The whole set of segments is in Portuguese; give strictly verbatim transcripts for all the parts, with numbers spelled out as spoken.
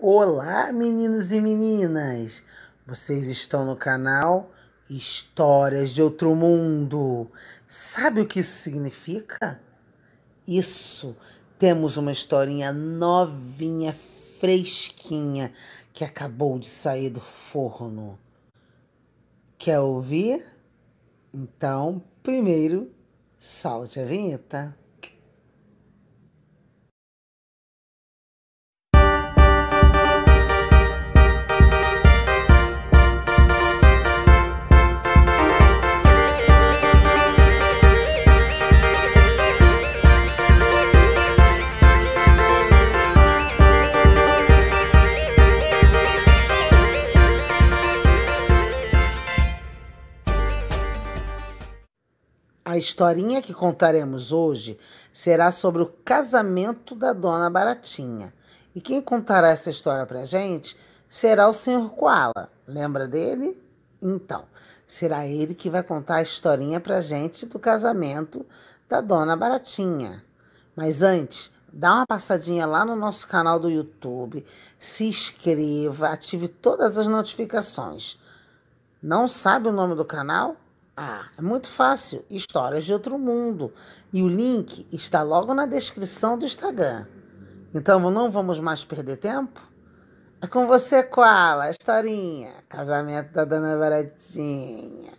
Olá, meninos e meninas! Vocês estão no canal Histórias de Outro Mundo. Sabe o que isso significa? Isso! Temos uma historinha novinha, fresquinha, que acabou de sair do forno. Quer ouvir? Então, primeiro, solte a vinheta. A historinha que contaremos hoje será sobre o casamento da Dona Baratinha. E quem contará essa história pra gente será o senhor Koala. Lembra dele? Então, será ele que vai contar a historinha pra gente do casamento da Dona Baratinha. Mas antes, dá uma passadinha lá no nosso canal do YouTube, se inscreva, ative todas as notificações. Não sabe o nome do canal? Ah, é muito fácil, Histórias de Outro Mundo. E o link está logo na descrição do Instagram. Então não vamos mais perder tempo? É com você, Koala, a historinha. Casamento da Dona Baratinha.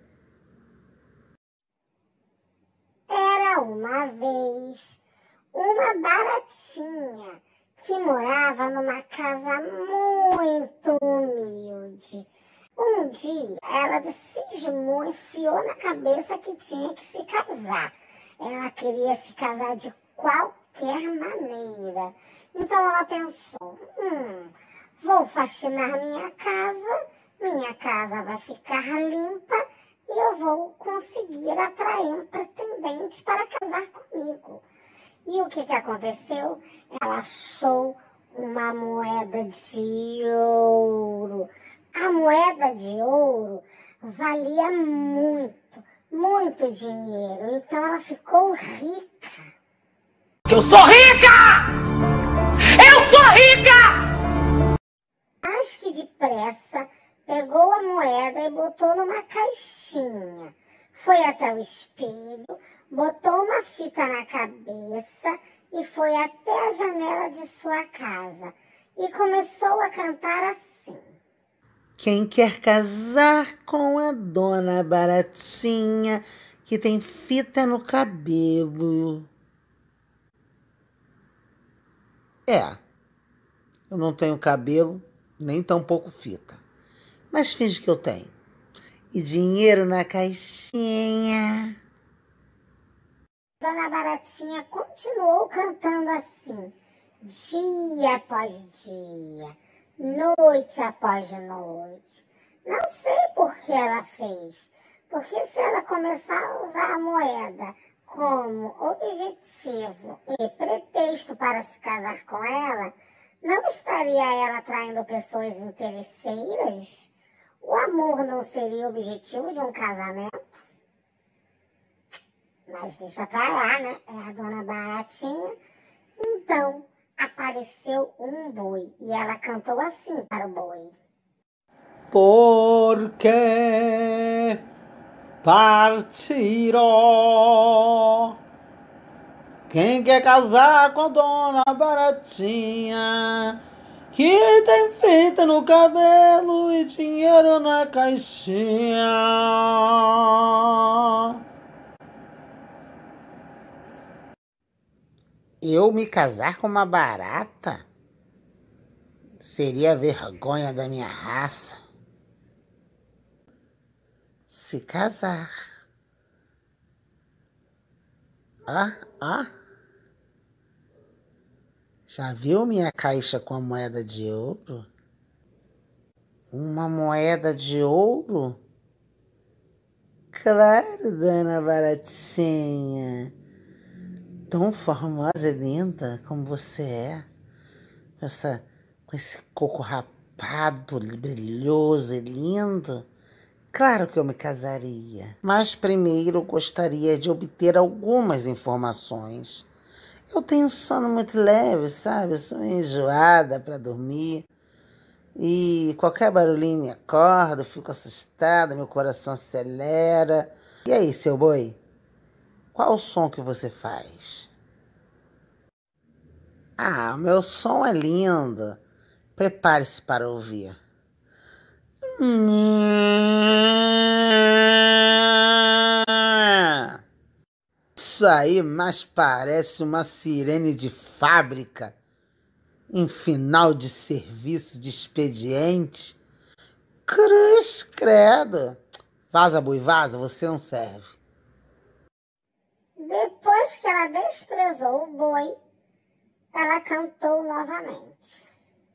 Era uma vez uma baratinha que morava numa casa muito humilde. Um dia, ela cismou e enfiou na cabeça que tinha que se casar. Ela queria se casar de qualquer maneira. Então ela pensou, hum, vou faxinar minha casa, minha casa vai ficar limpa e eu vou conseguir atrair um pretendente para casar comigo. E o que que aconteceu? Ela achou uma moeda de ouro. A moeda de ouro valia muito, muito dinheiro. Então ela ficou rica. Eu sou rica! Eu sou rica! Mais que depressa, pegou a moeda e botou numa caixinha. Foi até o espelho, botou uma fita na cabeça e foi até a janela de sua casa. E começou a cantar assim. Quem quer casar com a Dona Baratinha, que tem fita no cabelo? É, eu não tenho cabelo, nem tampouco fita. Mas finge que eu tenho. E dinheiro na caixinha. Dona Baratinha continuou cantando assim, dia após dia. Noite após noite. Não sei por que ela fez. Porque se ela começar a usar a moeda como objetivo e pretexto para se casar com ela, não estaria ela atraindo pessoas interesseiras? O amor não seria o objetivo de um casamento? Mas deixa pra lá, né? É a Dona Baratinha. Então apareceu um boi e ela cantou assim para o boi. Porque partiró. Quem quer casar com a Dona Baratinha, que tem fita no cabelo e dinheiro na caixinha. Eu me casar com uma barata? Seria a vergonha da minha raça. Se casar. Ah, ah. Já viu minha caixa com a moeda de ouro? Uma moeda de ouro? Claro, Dona Baratinha. Tão formosa e linda como você é. Essa, com esse coco rapado, brilhoso e lindo. Claro que eu me casaria. Mas primeiro gostaria de obter algumas informações. Eu tenho sono muito leve, sabe? Eu sou meio enjoada para dormir. E qualquer barulhinho me acorda, eu fico assustada, meu coração acelera. E aí, seu boi? Qual o som que você faz? Ah, o meu som é lindo. Prepare-se para ouvir. Isso aí mais parece uma sirene de fábrica em final de serviço de expediente. Cruz, credo. Vaza, boi, vaza, você não serve. Depois que ela desprezou o boi, ela cantou novamente.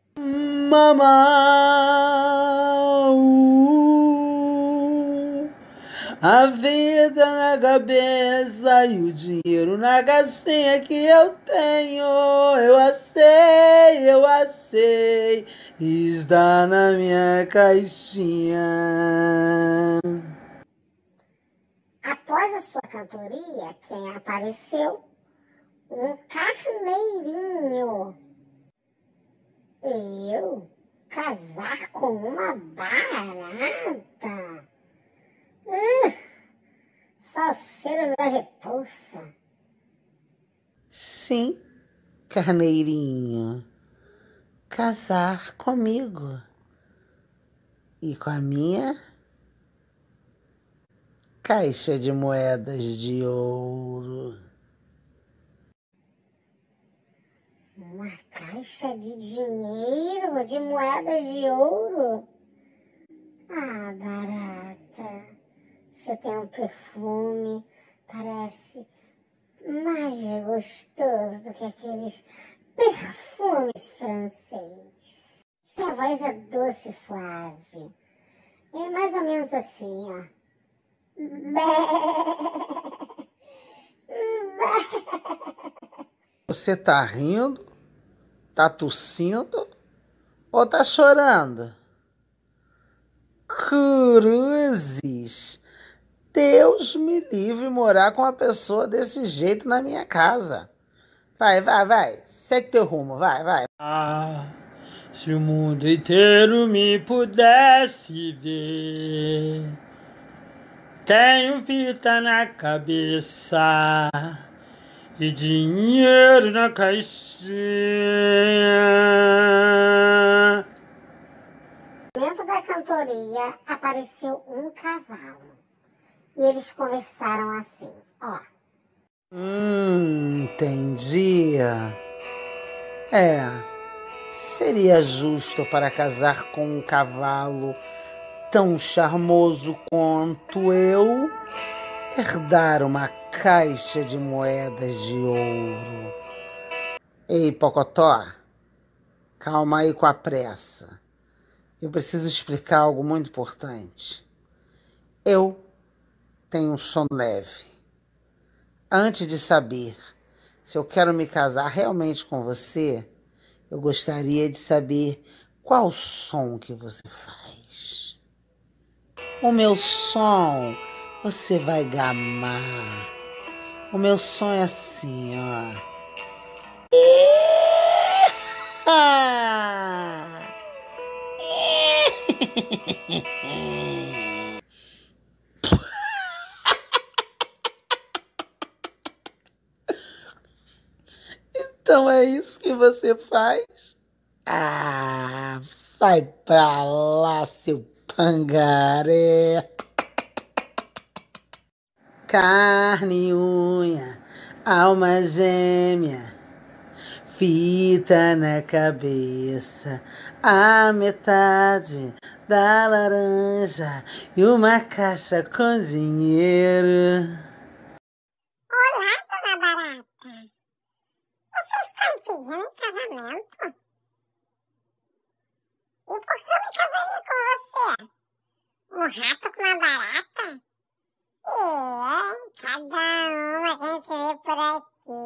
Mamãe, a vida na cabeça e o dinheiro na caixinha que eu tenho, eu achei, eu achei, está na minha caixinha. Após a sua cantoria, quem apareceu? Um carneirinho. Eu? Casar com uma barata? Uh, só o cheiro me dá repulsa. Sim, carneirinho, casar comigo e com a minha caixa de moedas de ouro. Uma caixa de dinheiro, de moedas de ouro? Ah, barata, você tem um perfume, parece mais gostoso do que aqueles perfumes franceses. Sua voz é doce e suave. É mais ou menos assim, ó. Você tá rindo? Tá tossindo? Ou tá chorando? Cruzes! Deus me livre morar com uma pessoa desse jeito na minha casa. Vai, vai, vai. Segue teu rumo, vai, vai. Ah, se o mundo inteiro me pudesse ver, tenho fita na cabeça e dinheiro na caixinha. Dentro da cantoria apareceu um cavalo. E eles conversaram assim, ó. Hum, entendi. É, seria justo para casar com um cavalo tão charmoso quanto eu herdar uma caixa de moedas de ouro. Ei, Pocotó, calma aí com a pressa. Eu preciso explicar algo muito importante. Eu tenho um sono leve. Antes de saber se eu quero me casar realmente com você, eu gostaria de saber qual o som que você faz. O meu som você vai gamar. O meu som é assim, ó. Então é isso que você faz? Ah, sai pra lá, seu pangaré. Carne e unha, alma gêmea, fita na cabeça, a metade da laranja e uma caixa com dinheiro. Olá, dona Barata. Vocês estão me pedindo em casamento? E por que eu me casaria com você? Um rato com uma barata? É, cada uma que a gente vê por aqui.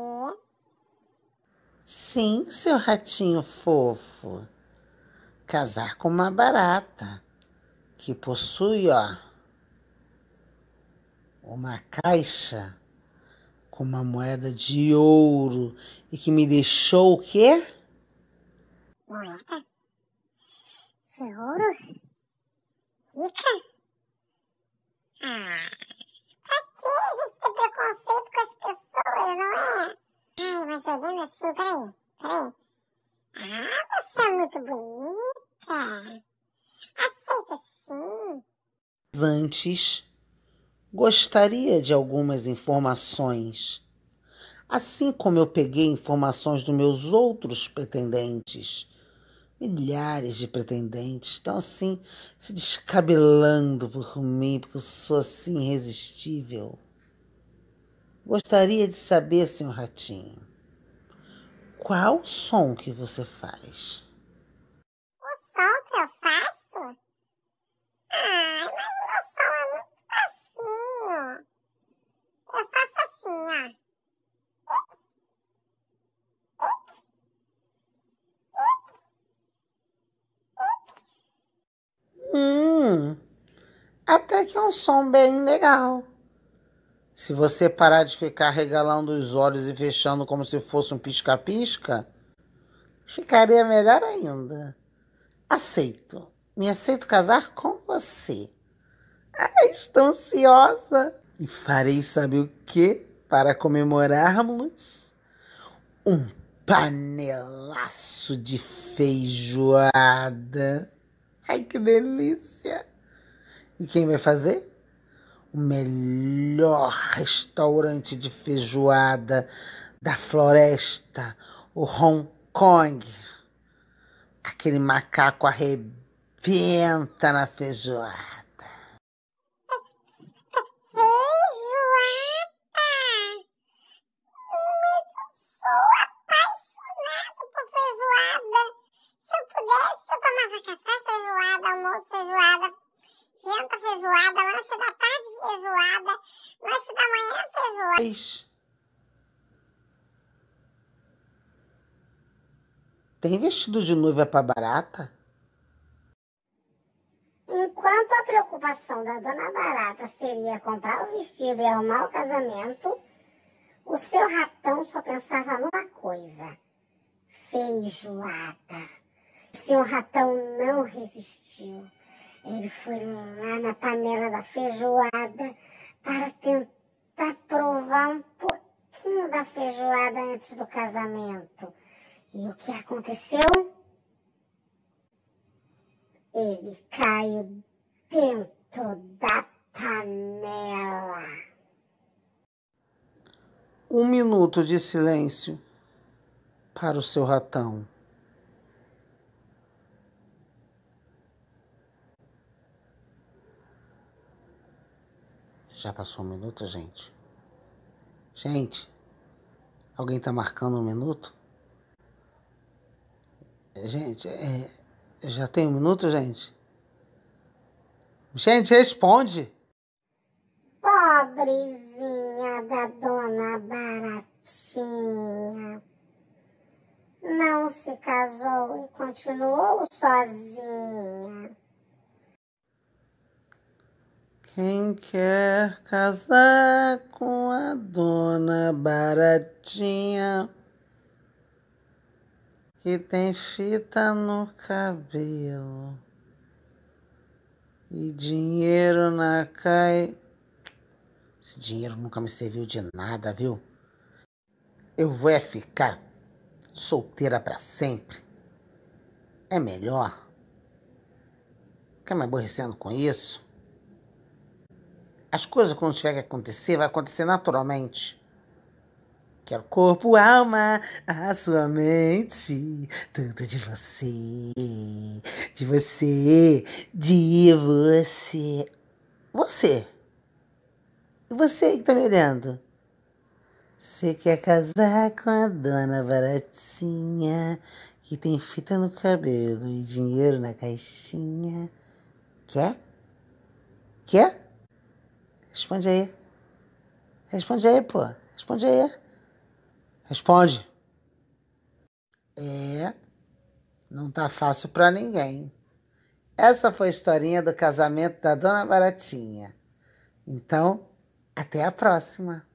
Sim, seu ratinho fofo. Casar com uma barata que possui, ó, uma caixa com uma moeda de ouro e que me deixou o quê? Moeda? De ouro? Rica? Ah, pra que a gente ter preconceito com as pessoas, não é? Ai, mas olhando assim, peraí, peraí. Ah, você é muito bonita. Aceita sim. Antes, gostaria de algumas informações. Assim como eu peguei informações dos meus outros pretendentes. Milhares de pretendentes estão assim, se descabelando por mim, porque eu sou assim irresistível. Gostaria de saber, senhor Ratinho, qual o som que você faz? O som que eu faço? Ai, mas o meu som é muito baixinho. Eu faço assim, ó. Hum, até que é um som bem legal. Se você parar de ficar regalando os olhos e fechando como se fosse um pisca-pisca, ficaria melhor ainda. Aceito. Me aceito casar com você. Ah, estou ansiosa. E farei saber o quê para comemorarmos? Um panelaço de feijoada. Ai, que delícia! E quem vai fazer? O melhor restaurante de feijoada da floresta, o Hong Kong. Aquele macaco arrebenta na feijoada. Feijoada! Mas eu sou apaixonada por feijoada. Se eu pudesse, eu tomava café feijoada, almoço feijoada, janta feijoada, lanche da tarde feijoada, lanche da manhã feijoada. Mas tem vestido de noiva para barata? Enquanto a preocupação da Dona Barata seria comprar o vestido e arrumar o casamento, o seu ratão só pensava numa coisa: feijoada. O senhor ratão não resistiu. Ele foi lá na panela da feijoada para tentar provar um pouquinho da feijoada antes do casamento. E o que aconteceu? Ele caiu dentro da panela. Um minuto de silêncio para o seu ratão. Já passou um minuto, gente? Gente, alguém tá marcando um minuto? Gente, é, já tem um minuto, gente? Gente, responde! Pobrezinha da Dona Baratinha. Não se casou e continuou sozinha. Quem quer casar com a Dona Baratinha, que tem fita no cabelo e dinheiro na cai... Esse dinheiro nunca me serviu de nada, viu? Eu vou é ficar solteira pra sempre. É melhor. Ficar me aborrecendo com isso. As coisas, quando tiver que acontecer, vai acontecer naturalmente. Quero corpo, alma, a sua mente, tudo de você, de você, de você. Você. E você que tá me olhando? Você quer casar com a Dona Baratinha, que tem fita no cabelo e dinheiro na caixinha? Quer? Quer? Responde aí. Responde aí, pô. Responde aí. Responde. É, não tá fácil pra ninguém. Essa foi a historinha do casamento da Dona Baratinha. Então, até a próxima.